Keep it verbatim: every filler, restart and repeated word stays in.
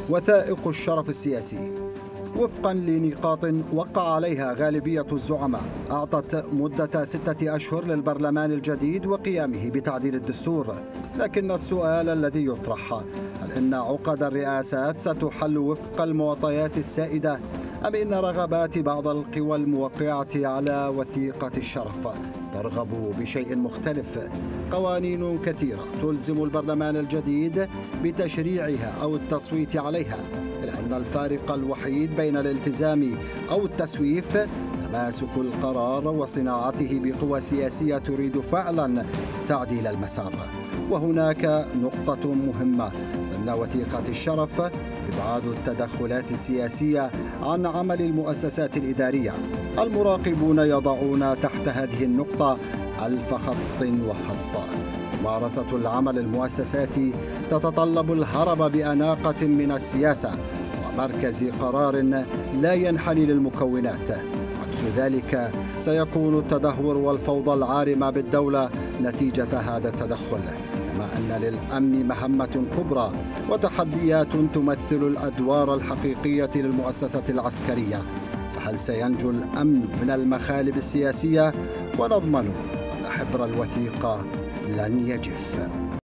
وثائق الشرف السياسي. وفقا لنقاط وقع عليها غالبية الزعماء، أعطت مدة ستة أشهر للبرلمان الجديد وقيامه بتعديل الدستور. لكن السؤال الذي يطرح، هل إن عقد الرئاسات ستحل وفق المعطيات السائدة، أم إن رغبات بعض القوى الموقعة على وثيقة الشرف ترغب بشيء مختلف؟ قوانين كثيرة تلزم البرلمان الجديد بتشريعها أو التصويت عليها، إلا أن الفارق الوحيد بين الالتزام أو التسويف تماسك القرار وصناعته بقوى سياسية تريد فعلا تعديل المسار. وهناك نقطة مهمة ضمن وثيقة الشرف: إبعاد التدخلات السياسية عن عمل المؤسسات الإدارية. المراقبون يضعون تحت هذه النقطة ألف خط وخط. ممارسة العمل المؤسساتي تتطلب الهرب بأناقة من السياسة ومركز قرار لا ينحني للمكونات. عكس ذلك سيكون التدهور والفوضى العارمة بالدولة نتيجة هذا التدخل. كما أن للأمن مهمة كبرى وتحديات تمثل الأدوار الحقيقية للمؤسسة العسكرية، فهل سينجو الأمن من المخالب السياسية؟ ونضمن أن حبر الوثيقة لن يجف.